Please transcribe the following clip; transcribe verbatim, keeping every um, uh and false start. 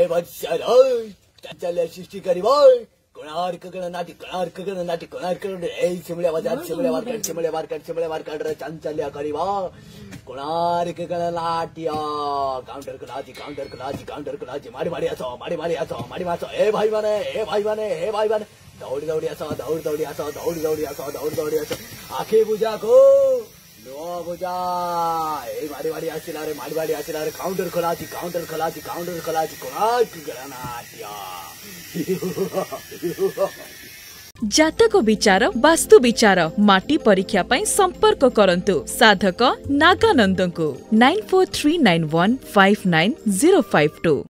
ए वत्सर चले सृष्टि करिब कोणार्क गणनाटी कोणार्क गणनाटी कोणार्क ए शिमले बाजार शिमले मार्केट शिमले मार्केट शिमले मार्केट रे चांचल्य करिब कोणार्क गणनाट्य काउंटर कलाजी काउंटर कलाजी काउंटर कलाजी मारी मारी आसो मारी मारी आसो मारी मासो ए भाई माने ए भाई माने ए भाई माने दौड़ी दौड़ी आसो दौड़ी दौड़ी आसो दौड़ी दौड़ी आसो दौड़ी दौड़ी आसो आखे बुझा को नो बुझा ए मारी मारी आसिला रे मारी मारी आसिला रे काउंटर कलाजी काउंटर कलाजी काउंटर कलाजी कोणार्क गणनाट्य जातक विचार वास्तु विचार माटी परीक्षा पई संपर्क करंतु साधक नागानंद को nine four three nine one five nine zero five to.